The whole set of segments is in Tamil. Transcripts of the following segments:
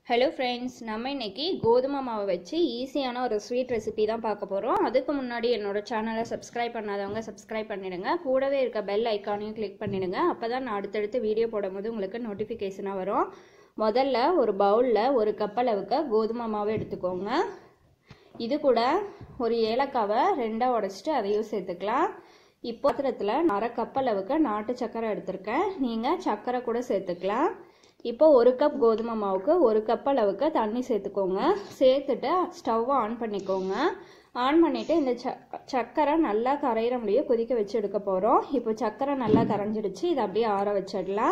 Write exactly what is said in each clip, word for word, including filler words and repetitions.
हेलो फ्रेंड्स நம்ம இன்னைக்கு கோதுமை மாவு வச்சு ஈஸியான ஒரு ஸ்வீட் ரெசிபி தான் பார்க்க போறோம். அதுக்கு முன்னாடி என்னோட சேனலை சப்ஸ்கிரைப் பண்ணாதவங்க சப்ஸ்கிரைப் பண்ணிடுங்க. கூடவே இருக்க பெல் ஐகானையும் கிளிக் பண்ணிடுங்க. அப்பதான் நான் அடுத்தடுத்து வீடியோ போடும்போது உங்களுக்கு நோட்டிஃபிகேஷனா வரும். முதல்ல ஒரு பவுல்ல ஒரு கப் அளவுக்கு கோதுமை மாவு எடுத்துக்கோங்க. இது கூட ஒரு ஏலக்காவை ரெண்டா உடைச்சிட்டு அதையும் சேர்த்துக்கலாம். இப்போ பாத்திரத்துல அரை கப் அளவுக்கு நாட்டு சக்கரை எடுத்திருக்கேன். நீங்க சக்கரை கூட சேர்த்துக்கலாம். இப்போ ஒரு கப் கோதுமை மாவுக்கு ஒரு கப் அளவுக்கு தண்ணி சேர்த்துக்கோங்க. சேர்த்துட்டு ஸ்டவ் ஆன் பண்ணிக்கோங்க. ஆன் பண்ணிட்டு இந்த சக்கரை நல்லா கரையிற முடிய கொதிக்க வச்சு எடுக்க போறோம். இப்போ சக்கரை நல்லா கரைஞ்சிடுச்சு. இதை அப்படியே ஆற வச்சிடலாம்.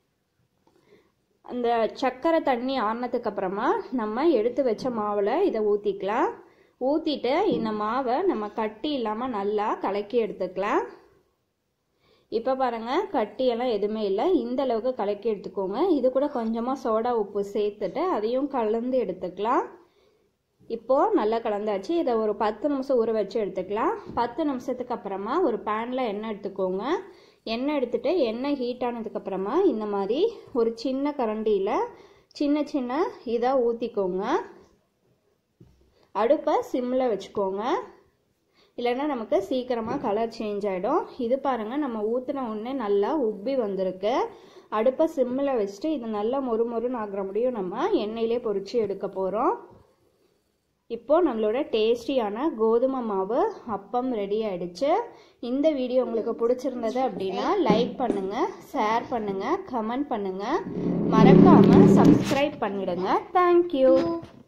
அந்த சக்கரை தண்ணி ஆறினதுக்கு அப்புறமா நம்ம எடுத்து வச்ச மாவுல இதை ஊத்திக்கலாம். ஊத்திட்டு இந்த மாவை நம்ம கட்டி இல்லாம நல்லா கலக்கி எடுத்துக்கலாம். இப்போ பாருங்க, கட்டியெல்லாம் எதுவுமே இல்லை. இந்த அளவுக்கு கலக்கி எடுத்துக்கோங்க. இது கூட கொஞ்சமாக சோடா உப்பு சேர்த்துட்டு அதையும் கலந்து எடுத்துக்கலாம். இப்போ நல்லா கலந்தாச்சு. இதை ஒரு பத்து நிமிஷம் ஊற வச்சு எடுத்துக்கலாம். பத்து நிமிஷத்துக்கு அப்புறமா ஒரு பேனில் எண்ணெய் எடுத்துக்கோங்க. எண்ணெய் எடுத்துட்டு எண்ணெய் ஹீட் ஆனதுக்கு அப்புறமா இந்த மாதிரி ஒரு சின்ன கரண்டியில் சின்ன சின்ன இதாக ஊற்றிக்கோங்க. அடுப்பை சிம்மில் வச்சுக்கோங்க. இல்லைன்னா நமக்கு சீக்கிரமாக கலர் சேஞ்ச் ஆகிடும். இது பாருங்கள், நம்ம ஊற்றின உடனே நல்லா உப்பி வந்திருக்கு. அடுப்பை சிம்மில் வச்சுட்டு இது நல்லா மொறு மொறுன்னு ஆகிற முடியும் நம்ம எண்ணெயிலே பொரிச்சு எடுக்க போகிறோம். இப்போது நம்மளோட டேஸ்டியான கோதுமை மாவு அப்பம் ரெடி ஆகிடுச்சு. இந்த வீடியோ உங்களுக்கு பிடிச்சிருந்தது அப்படின்னா லைக் பண்ணுங்கள், ஷேர் பண்ணுங்கள், கமெண்ட் பண்ணுங்கள், மறக்காமல் சப்ஸ்கிரைப் பண்ணிடுங்க. தேங்க்யூ.